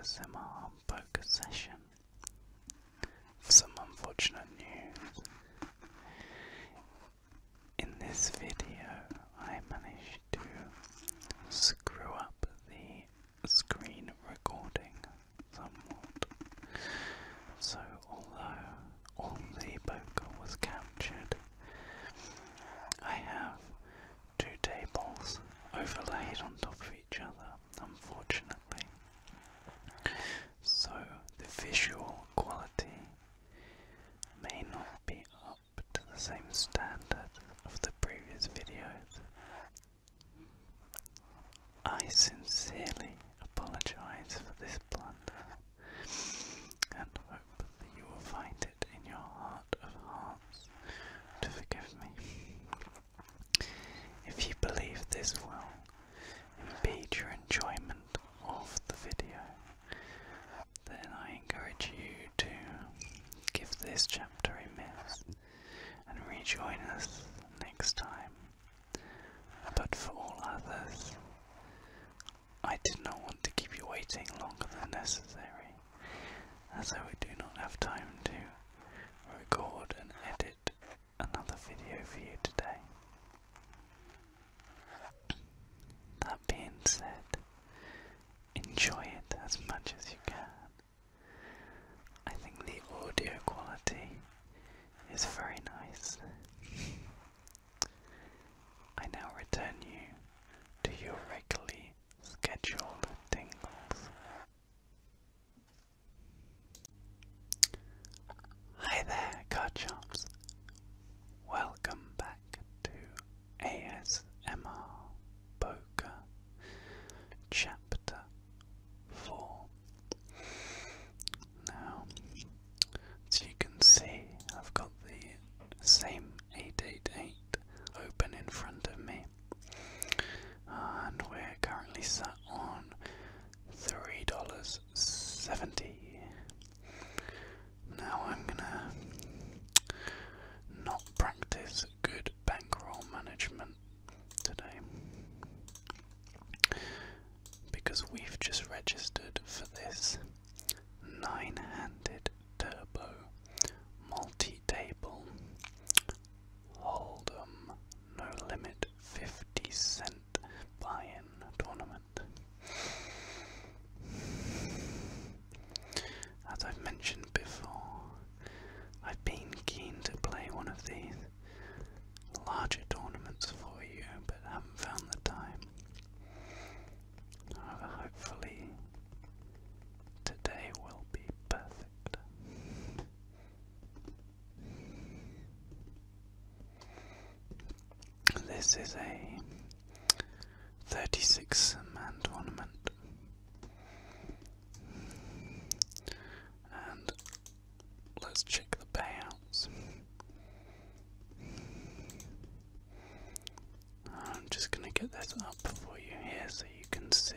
ASMR poker session. Some unfortunate news. In this video, I managed to screw up the screen recording somewhat. So, although all the poker was captured, I have two tables overlaid on top of each other, unfortunately. So the visual quality may not be up to the same standard of the previous videos. I sincerely apologise for this blunder and hope that you will find it in your heart of hearts to forgive me. If you believe this will impede your enjoyment of the video, then I encourage you to give this chapter a miss and rejoin us next time. But for all others, I did not want to keep you waiting longer than necessary, as I do not have time to record and edit another video for you today. That being said, enjoy it as much as you can. I think the audio quality is very nice. I now return you to your regularly scheduled tingles. Hi there, card shops. Welcome back to ASMR Poker Chapter 4. Now, as you can see, I've got the same 888 open in front of me, and we're currently sat on $3.70. Now I'm gonna not practice good bankroll management today, because we've just registered for this 9-handed turbo multi-table Hold'em no limit 50-cent buy-in tournament. As I've mentioned before, I've been keen to play one of these larger tournaments for you, but haven't found the time. However, hopefully today will be perfect. This is a 36-man tournament, and let's check the payouts. I'm just going to get this up for you here so you can see.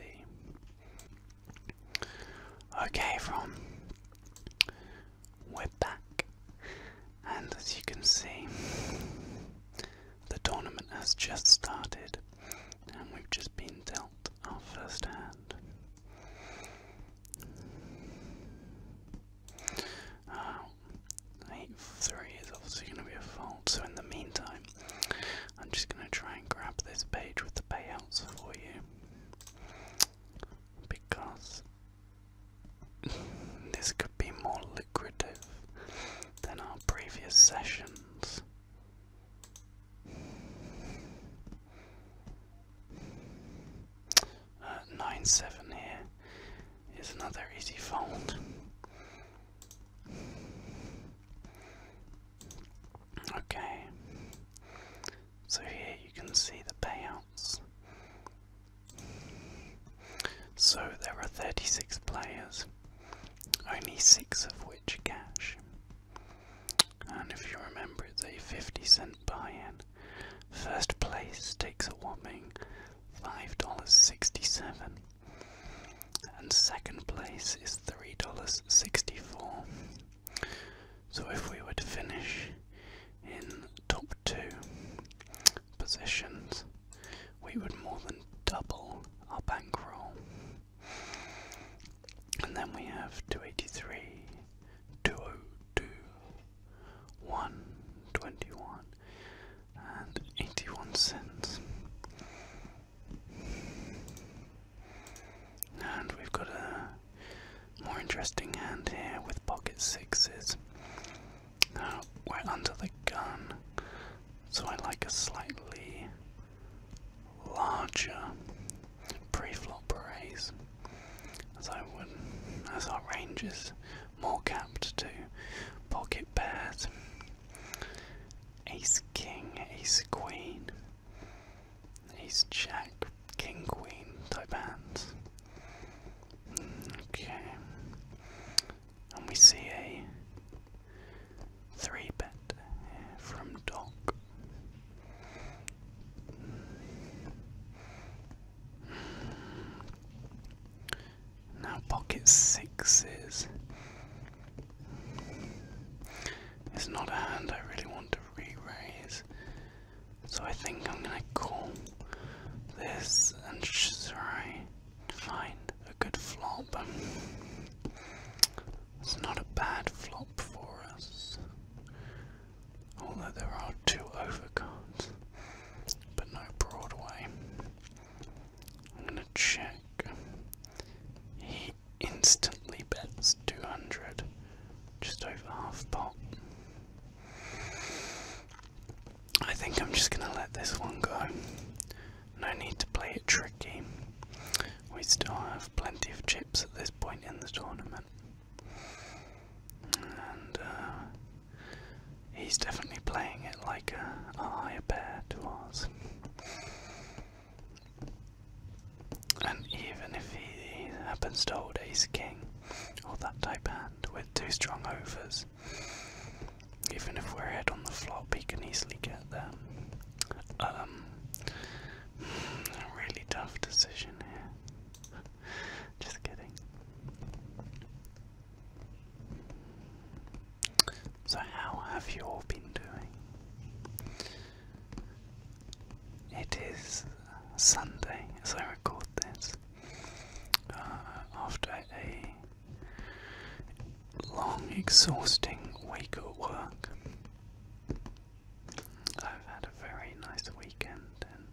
Okay, everyone, we're back, and as you can see, the tournament has just started, and we've just been dealt our first hand. 8-3 is obviously going to be a fold, so in the meantime, I'm just going to try and grab this page with the payouts for you, because this could be more lucrative than our previous sessions. 9-7 here is another easy fold. Okay, so here you can see the payouts. So there are 36 players, only 6 of which cash. And if you remember, it's a 50-cent buy-in. First place takes a whopping $5.67, and second place is $3.64. So if we were to finish in top 2 positions, we would more than double our bankroll. And then interesting hand here with pocket sixes. We're under the gun, so I like a slightly larger pre-flop raise, as our range is more capped to pocket pairs. Ace king, ace queen, ace jack, king queen type hands. Okay, and we see a 3-bet from Doc. Now pocket sixes. It's not a hand I really want to re-raise, so I think I'm gonna call this and try to find a good flop. It's not a bad flop for us, although there are 2 overcards, but no Broadway. I'm gonna check. He instantly bets 200, just over half pot. I think I'm just gonna let this one go. No need to play it tricky. We still have plenty of chips at this point in the tournament. And he's definitely playing it like a higher pair to ours. And even if he happens to hold ace king, or that type hand with 2 strong overs, even if we're ahead on the flop, he can easily get there. A really tough decision here. Just kidding. So how have you all been doing? It is Sunday as I record this, after a long, exhausting week at work. I've had a very nice weekend, and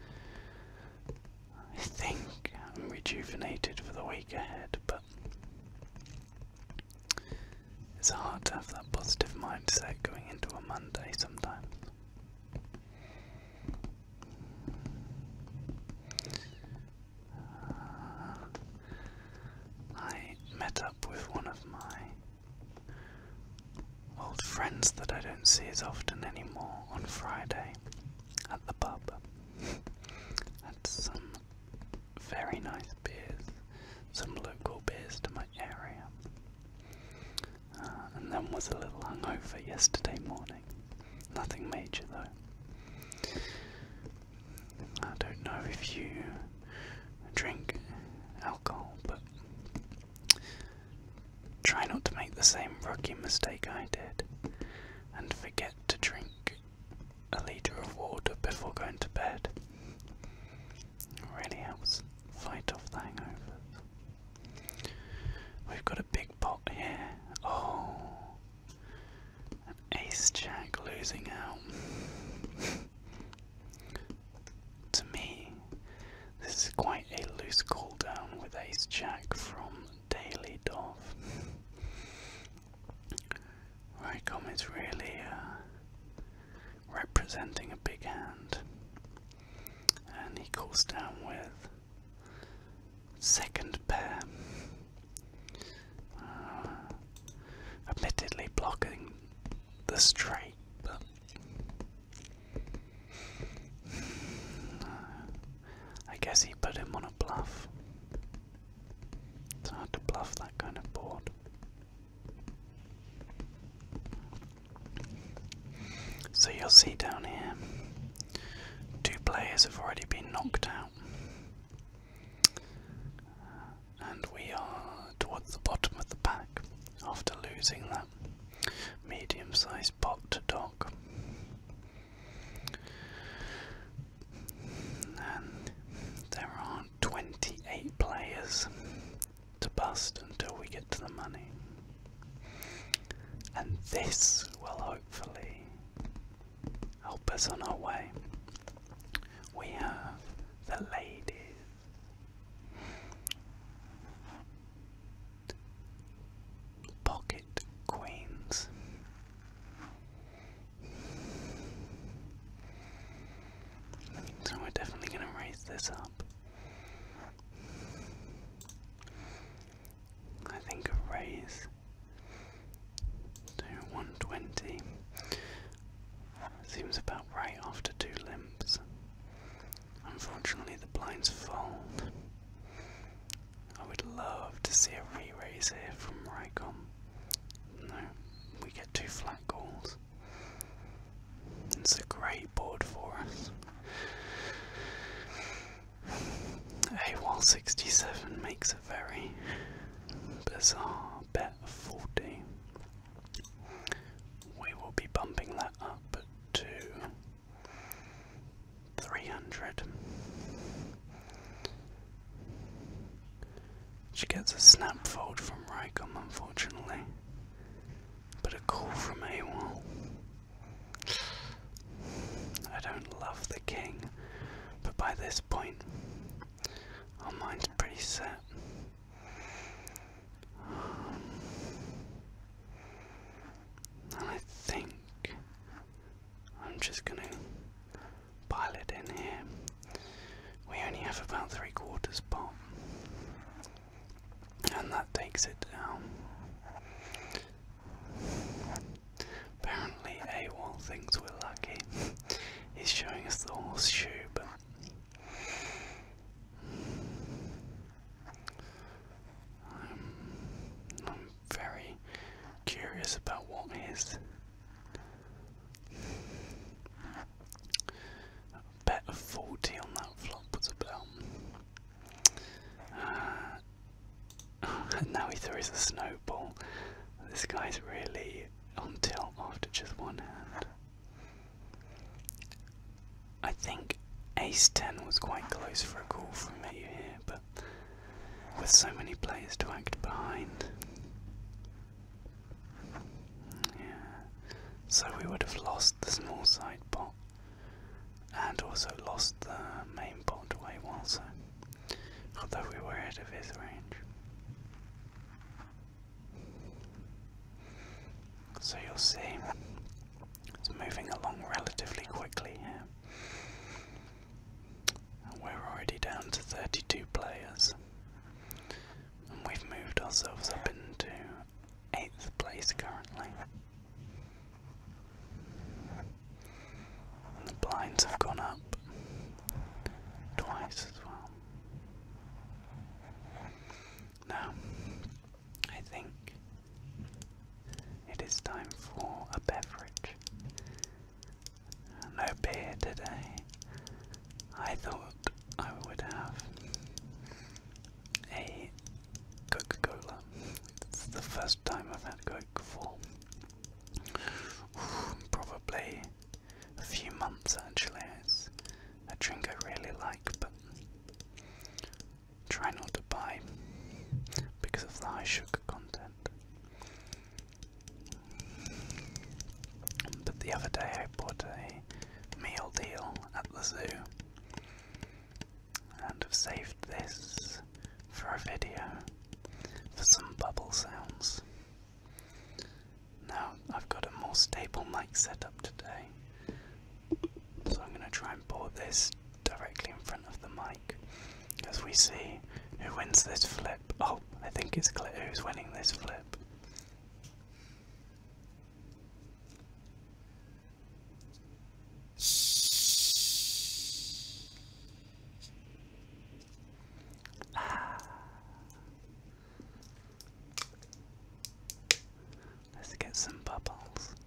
I think I'm rejuvenated for the week ahead, but it's hard to have that positive mindset going into a Monday sometimes. I met up with one of my old friends that I don't see as often anymore on Friday at the pub. Had some very nice beers, some local beers to my area, and then was a little hungover yesterday morning. Nothing major though. I don't know if you drink alcohol, but try not to make the same rookie mistake I did and forget to drink a litre of water before going to bed. It really helps fight off the hangovers. We've got a big pot here. Oh, an ace jack losing out. To me, this is quite a loose call down with ace jack from Daily Dove. Rycom is really representing a big hand, and he calls down with second pair, admittedly blocking the straight, but I guess he put him on a bluff. It's hard to bluff that kind of board. So you'll see down here, 2 players have already been knocked out, and we are towards the bottom of the pack after losing that medium-sized pot to Doc. And there are 28 players to bust until we get to the money, and this will hopefully help us on our way. We have the ladies. this up. I think a raise to 120 seems about right after 2 limps. Unfortunately, the blinds fold. I would love to see a re-raise here from Rycom. No, we get 2 flat calls. It's a great board for us. AWOL 67 makes a very bizarre bet of 40. We will be bumping that up to 300. She gets a snap fold from Rycom, unfortunately, but a call from AWOL. I don't love the king, but by this point, our mind's pretty set. And I think I'm just gonna pile it in here. We only have about 3/4 pot, and that takes it down. Apparently AWOL thinks we're lucky. He's showing us the horseshoe, but I'm very curious about what his bet of 40 on that flop was about. And now he throws a snowball. This guy's really on tilt after just one hand. I think Ace 10 was quite close for a call from me here, but with so many players to act behind, yeah, so we would have lost the small side pot and also lost the main pot to AWOL, so although we were ahead of his range. So you'll see it's moving along relatively quickly here. We're already down to 32 players, and we've moved ourselves up into 8th place currently. And the blinds have gone up twice as well. Now, I think it is time for a beverage. No beer today. I thought I would have a Coca-Cola. It's the first time I've had Coke for probably a few months actually. It's a drink I really like, but try not to buy because of the high sugar content. But the other day I bought a meal deal at the zoo, and have saved this for a video for some bubble sounds. Now I've got a more stable mic setup today, so I'm going to try and pour this directly in front of the mic as we see who wins this flip. Oh, I think it's clear who's winning this flip. Let's get some bubbles.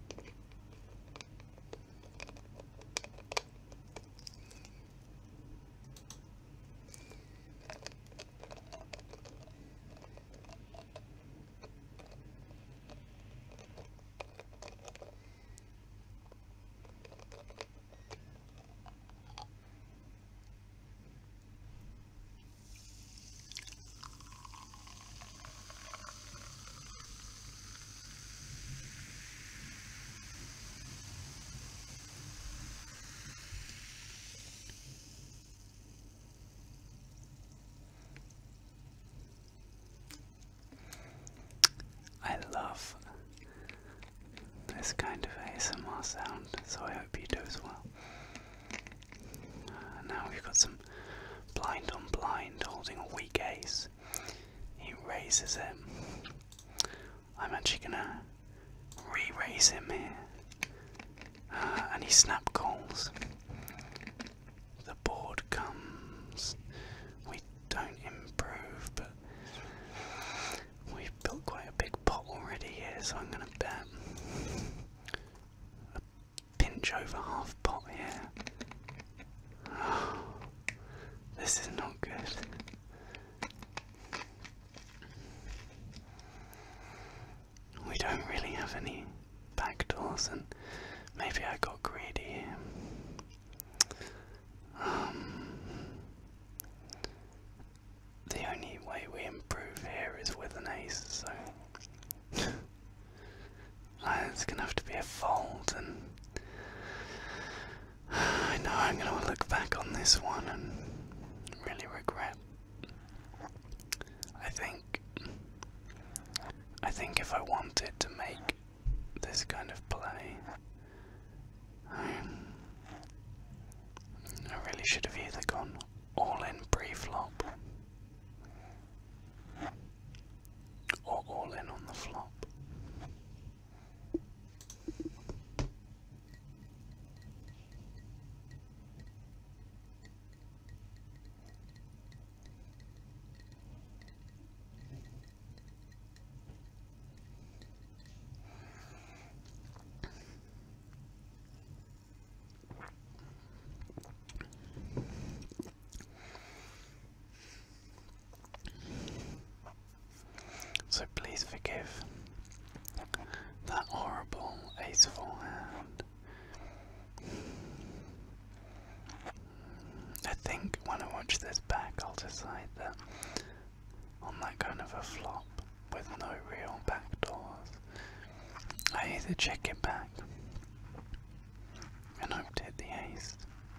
I love this kind of ASMR sound, so I hope you do as well. Now we've got some blind on blind, holding a weak ace. He raises it. I'm actually gonna re-raise him here. And he snap calls. The board comes. We don't improve, but we've built quite a big pot already here, so I'm gonna bet a pinch over half pot here. Oh, this is not good. We don't really have any backdoors, and maybe I got greedy here. The only way we improve here is with an ace, so it's gonna have to be a fold, and I know I'm gonna look back on this one and really regret. I think if I wanted to make this kind of play, I really should have either gone all in pre-flop or all in on the flop. So please forgive that horrible ace-4 hand. I think when I watch this back I'll decide that on that kind of a flop with no real backdoors, I either check it back and hope to hit the ace,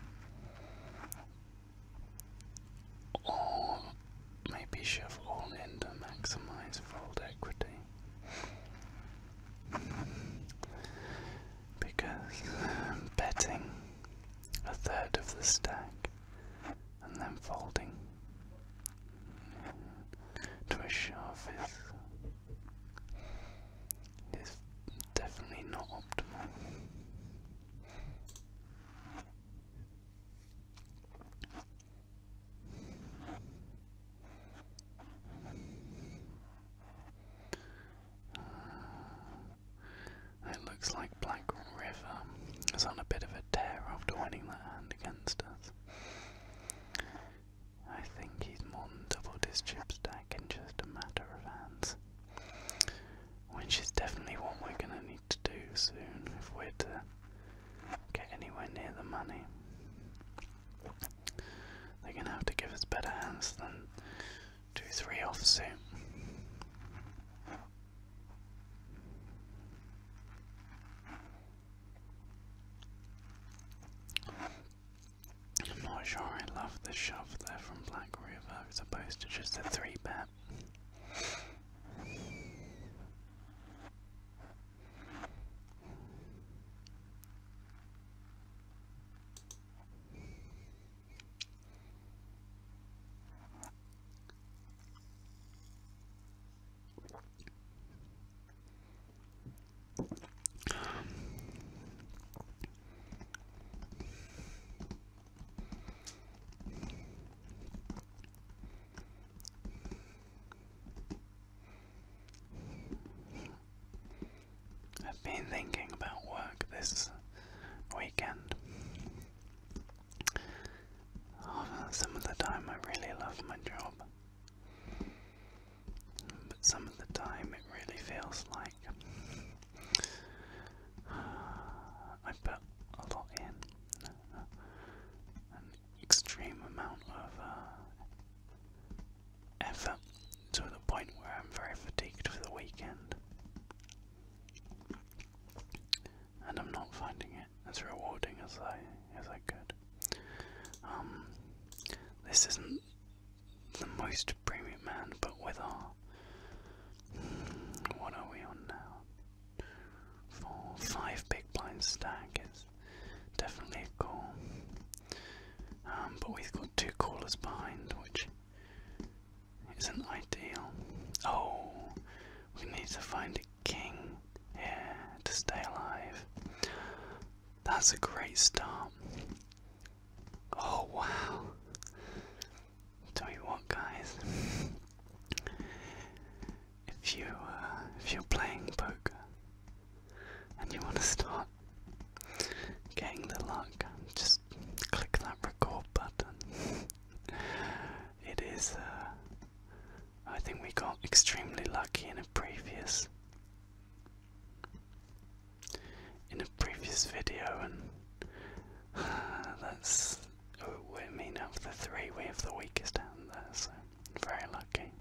or maybe shove all in to maximise fold equity. Because betting a third of the stack and then folding to a shove is definitely not optimal. It looks like Black River is on a bit of a tear after winning that hand against us. I think he's more than doubled his chip stack in just a matter of hands, which is definitely what we're going to need to do soon if we're to get anywhere near the money. They're going to have to give us better hands than 2-3 offsuit. I'm not sure I love the shove there from Black River as opposed to just a 3-bet. I've been thinking about work this weekend. Some of the time I really love my job, but some of the time it really feels like I put a lot in, an extreme amount of effort, to the point where I'm very fatigued for the weekend. And I'm not finding it as rewarding as I could. This isn't the most premium hand, but with our what are we on now? 4-5 big blind stack is definitely a call. But we've got 2 callers was behind, which isn't ideal. Oh, we need to find a king here to stay alive. That's a great start. Oh wow. Tell you what, guys, if you're playing poker and you want to start getting the luck, just click that record button. It is, I think we got extremely lucky in a previous video, and that's, I mean, out of the three we have the weakest hand there, so very lucky.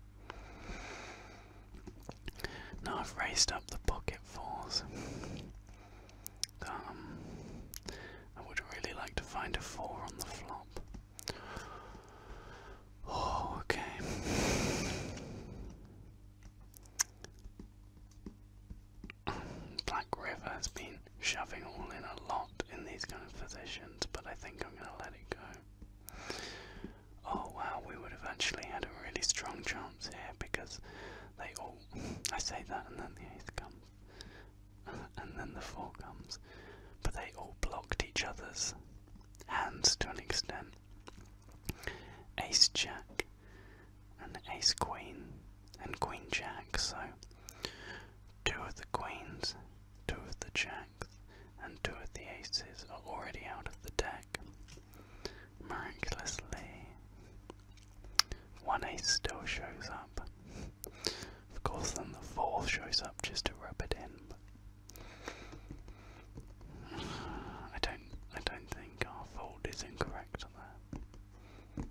Now I've raised up the pocket fours. I would really like to find a 4 on the flop. Oh, okay. Black River has been shoving all in a lot in these kind of positions, but I think I'm going to let it go. Oh wow, we would have actually had a really strong chance here because they all, I say that and then the ace comes, and then the 4 comes, but they all blocked each other's hands to an extent. Ace Jack and Ace Queen and Queen Jack, so 2 of the queens, 2 of the jacks, and 2 of the aces are already out of the deck. Miraculously, 1 ace still shows up. Of course, then the 4 shows up just to rub it in. But I don't think our fold is incorrect there.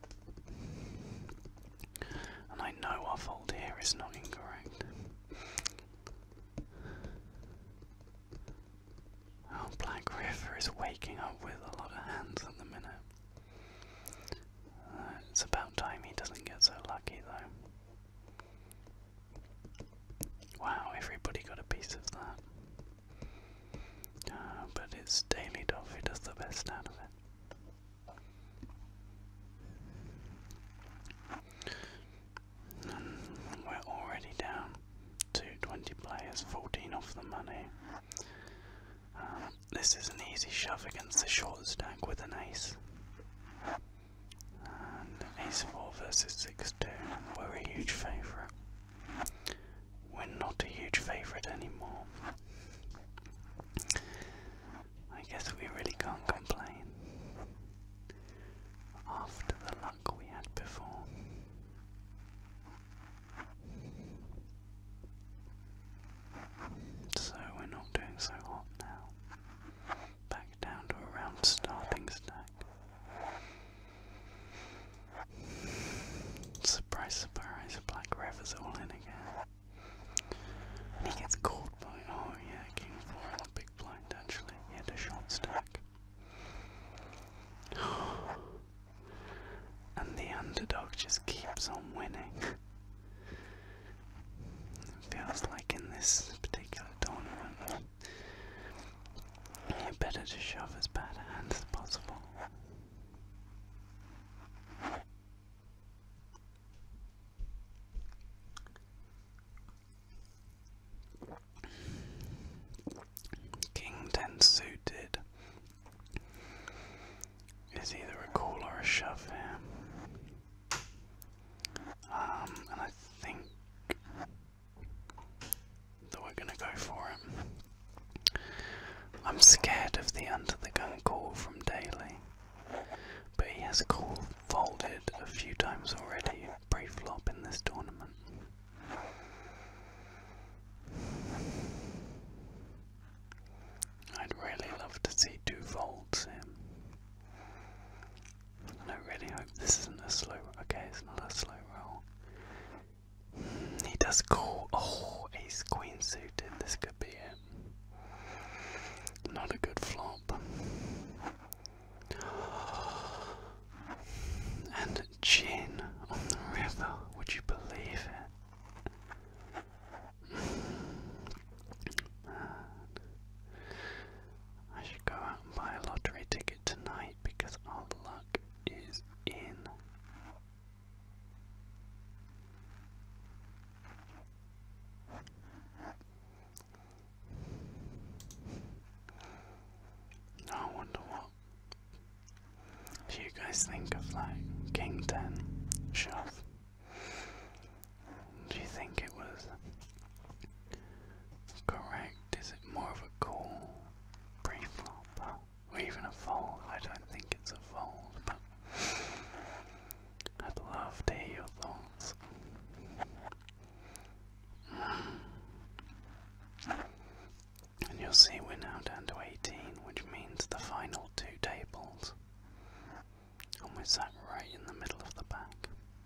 And I know our fold here is not incorrect. Oh, Black River is waking up with a lot of hands at the minute. It's about time he doesn't get so lucky though. Wow, everybody got a piece of that. But it's Daily Dove who does the best out of it. And we're already down to 20 players, 14 off the money. This is an easy shove against the short stack with an ace. And ace 4 versus 6-2. We're a huge favourite. We're not a huge favourite anymore. I guess we really can't complain after the luck we had before. So we're not doing so hot now. Back down to around starting stack. Surprise, surprise, Black River's all in again. And he gets called by, oh yeah, King 4 on a big blind actually. He had a short stack. And the underdog just keeps on winning. It feels like in this particular tournament, you're better to shove as bad a hand as possible. King 10 suited is either a call or a shove here. And I think that we're going to go for it. I'm scared of the under the gun call from Daly, but he has folded a few times already pre-flop in this tournament. I'd really love to see 2 folds him. And I really hope this isn't a slow. Okay, it's not a slow roll. He does call. Oh, ace queen suited. This could be it. Not a good flop. And gin on the river. Would you believe it? Man. I should go out and buy a lottery ticket tonight because our luck is in. guys think of that King 10 shove? Do you think it was correct? Is it more of a call, pre-flop, or even a fold? I don't think it's a fold, but I'd love to hear your thoughts. And you'll see we're now down to 18, which means the final two tables. And we're sat right in the middle of the pack.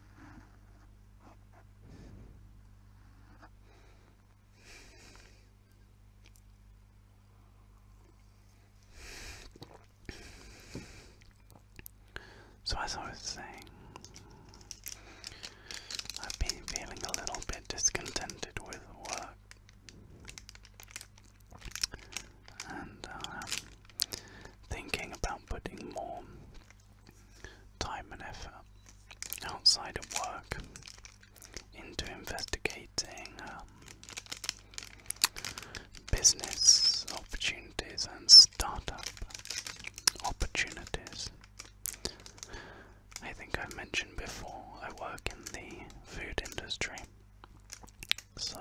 So as I was saying, I've been feeling a little bit discontented with work, and thinking about putting more time and effort outside of work into investigating business opportunities and startup opportunities. I think I've mentioned before, I work in the food industry, so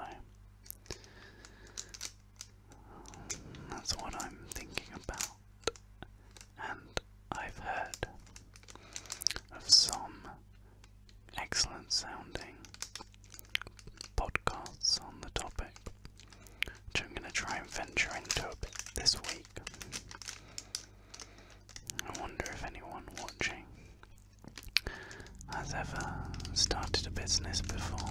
that's what I'm thinking about. And I've heard of some excellent sounding podcasts on the topic, which I'm going to try and venture into a bit this week. I wonder if anyone watching has ever started a business before.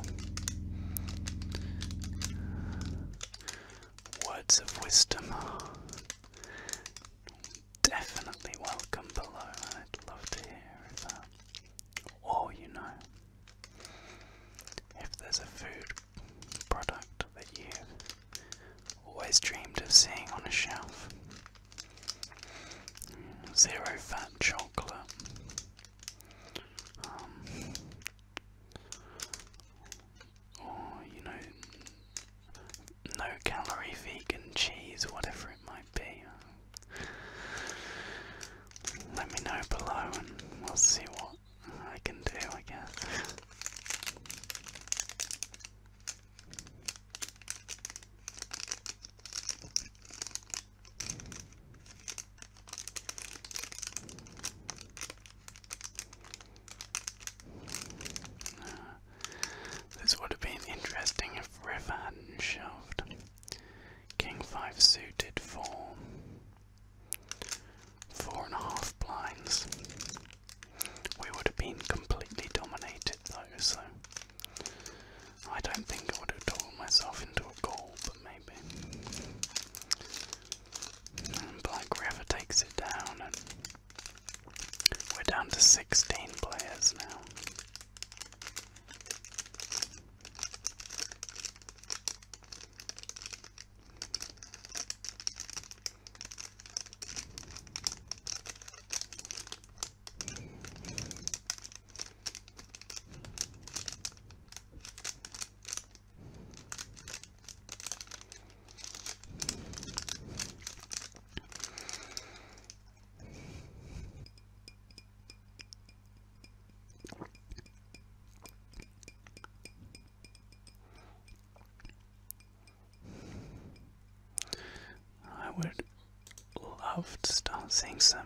Words of wisdom are definitely welcome below. I'd love to hear if or you know, if there's a food product that you've always dreamed of seeing on a shelf. Zero fat chocolate. Or, you know, no calorie vegan cheese, whatever it might be. Let me know below and we'll see what I can do, I guess. This would have been interesting if River hadn't shoved King 5 suited for 4.5 blinds. We would have been completely dominated though, so I don't think I would have talked myself into a call, but maybe. And Black River takes it down, and we're down to 16 players now. I would love to start seeing some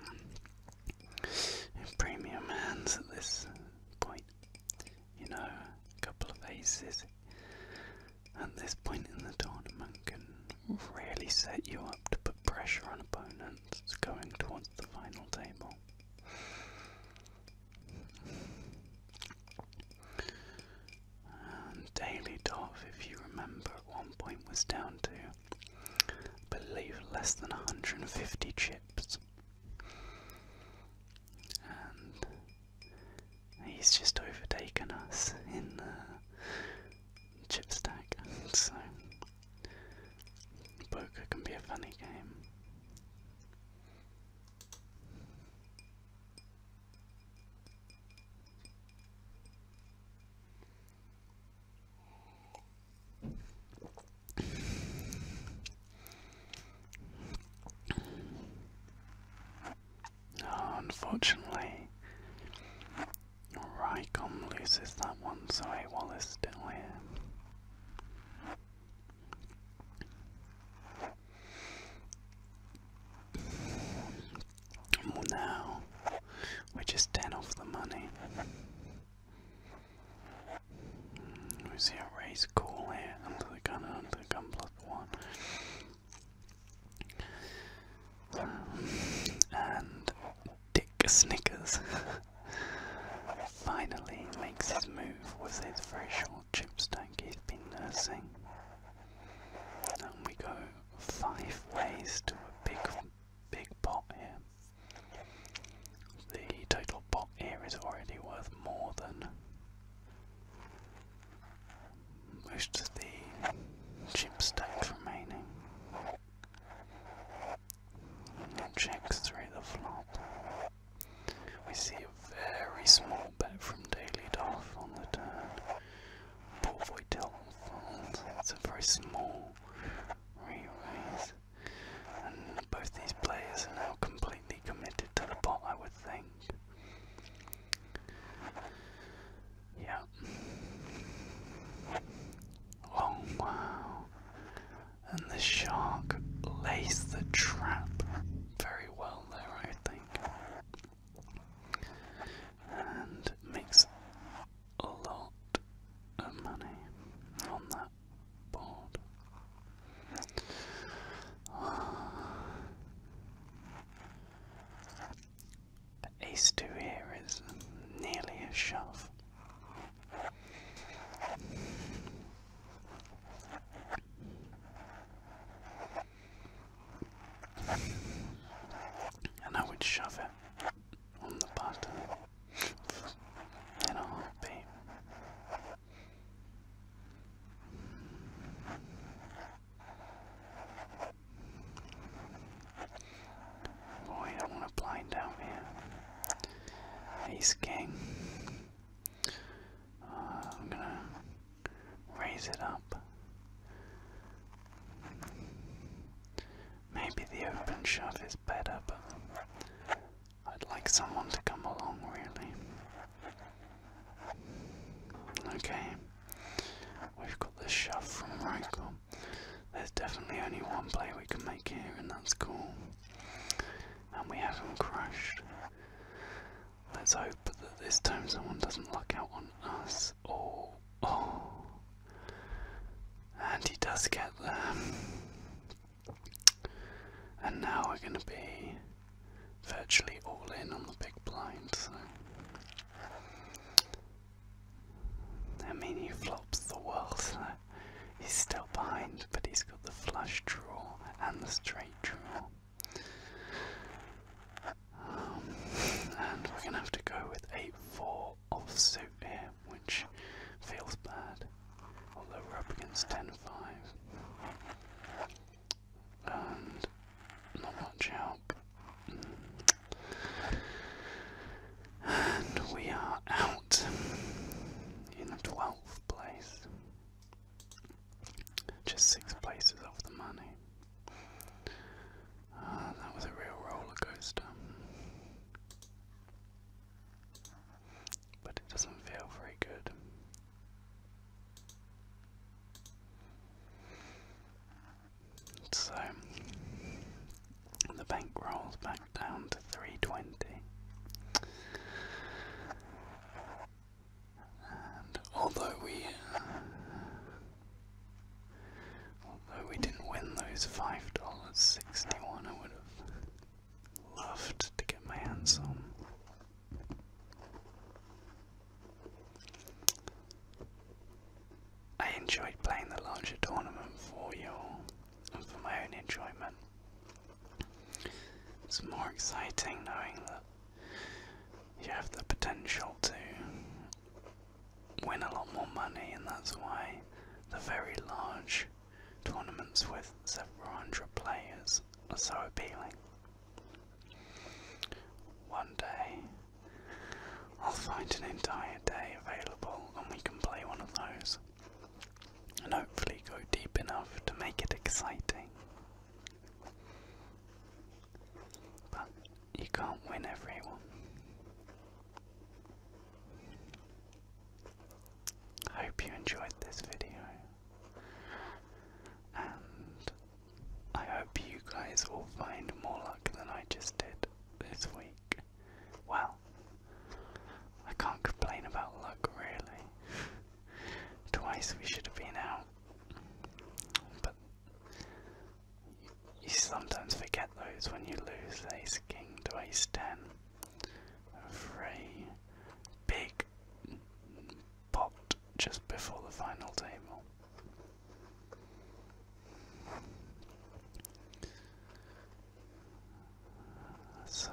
premium hands at this point. You know, a couple of aces at this point in the tournament can really set you up to put pressure on opponents going towards the final table. And Daily Dove, if you remember, at one point was down to, I believe, less than 150 chips. And he's just overtaken us in the chip stack, so poker can be a funny game. Oh, unfortunately, Wallace is that one? Sorry, Wallace still here. Well, now we're just 10 off the money. We see a raise call here under the gun and under the gun +1. And Dick Snickers finally makes his move with his very short chip stack he's been nursing. And we go 5 ways to a big pot here. The total pot here is already worth more than most of the chip stacks remaining. Checks through the flop. We see a very small bet from Daily Doff on the turn. Portvoy Tilton fold. It's a very small re-raise. And both these players are now completely committed to the pot, I would think. Yeah. Oh wow. And the shark lays the trap very well there, I think. And makes a lot of money on that board. Ace 2 here is nearly a shove. And I would shove it on the button in a heartbeat. Boy, I don't want to blind out here. Ace King. I'm gonna raise it up. Maybe the open shove is better, but I'd like someone to come along, really. Okay, we've got the shove from Rycom. There's definitely only one play we can make here, and that's cool. And we have him crushed. Let's hope that this time someone doesn't luck out on us. Oh. And he does get there. And now we're going to be virtually all in on the big blind, so I mean, he flops the world, so he's still behind, but he's got the flush draw and the straight draw. And we're going to have to go with 8-4 offsuit here, which feels bad, although we're up against 10-5. And not much help. And we are out in 12th place. Just 6 places off the money. That was a real roller coaster. But it doesn't feel very good. So the bank rolls back down to 320. And although we didn't win those $5.61, I would have loved to get my hands on. I enjoyed playing the larger tournament for you all, and for my own enjoyment. It's more exciting knowing that you have the potential to win a lot more money, and that's why the very large tournaments with several hundred players are so appealing. One day I'll find an entire day available and we can play one of those, and hopefully go deep enough to make it exciting. But you can't win everyone. twice we should have been out. But you sometimes forget those when you lose ace king to ace 10 for a big pot just before the final table. So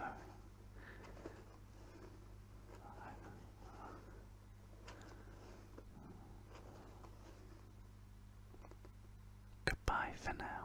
goodbye for now.